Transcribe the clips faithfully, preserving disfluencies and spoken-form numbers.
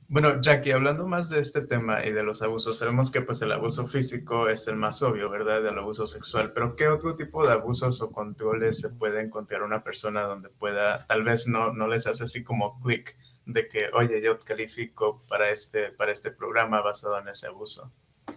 Bueno, Jackie, hablando más de este tema y de los abusos, sabemos que pues el abuso físico es el más obvio, ¿verdad? Del abuso sexual, pero ¿qué otro tipo de abusos o controles se puede encontrar una persona donde pueda, tal vez no, no les hace así como clic de que, oye, yo califico para este, para este programa basado en ese abuso?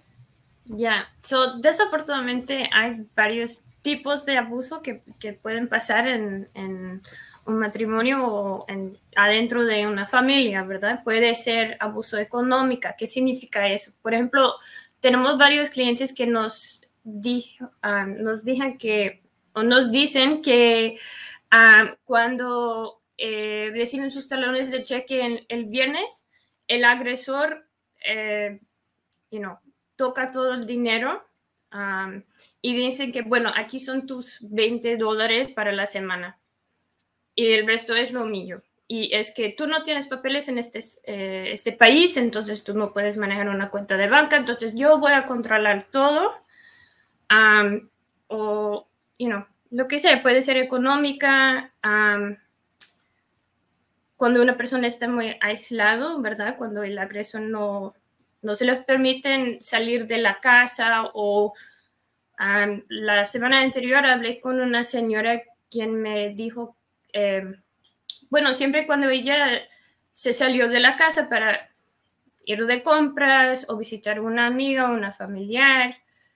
Ya, so, desafortunadamente hay varios tipos de abuso que, que pueden pasar en, en un matrimonio o en, adentro de una familia, ¿verdad? Puede ser abuso económico. ¿Qué significa eso? Por ejemplo, tenemos varios clientes que nos, dijo, uh, nos dijan que, o nos dicen que uh, cuando eh, reciben sus talones de cheque en, el viernes, el agresor, eh, you know, toca todo el dinero um, y dicen que, bueno, aquí son tus veinte dólares para la semana y el resto es lo mío. Y es que tú no tienes papeles en este, eh, este país, entonces tú no puedes manejar una cuenta de banca, entonces yo voy a controlar todo. Um, o, you know, lo que sea, puede ser económica. Um, cuando una persona está muy aislado, ¿verdad? Cuando el agresor no, no se les permiten salir de la casa o um, la semana anterior hablé con una señora quien me dijo, eh, bueno, siempre cuando ella se salió de la casa para ir de compras o visitar una amiga o una familiar,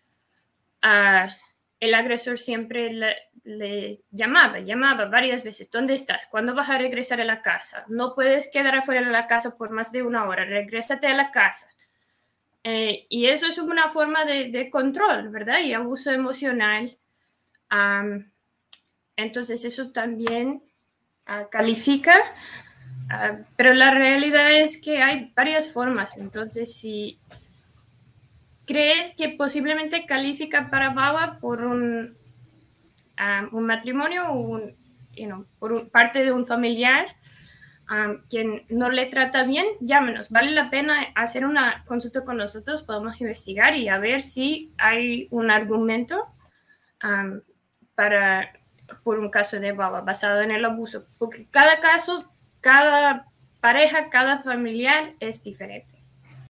uh, el agresor siempre le, le llamaba, llamaba varias veces, ¿dónde estás? ¿Cuándo vas a regresar a la casa? No puedes quedar afuera de la casa por más de una hora, regrésate a la casa. Eh, y eso es una forma de, de, control, ¿verdad? Y abuso emocional. Um, entonces eso también uh, califica, uh, pero la realidad es que hay varias formas. Entonces, si crees que posiblemente califica para B A B A por un, um, un matrimonio o un, you know, por un, parte de un familiar, Um, quien no le trata bien, llámenos. Vale la pena hacer una consulta con nosotros, podemos investigar y a ver si hay un argumento um, para, por un caso de B A B A basado en el abuso, porque cada caso, cada pareja, cada familiar es diferente.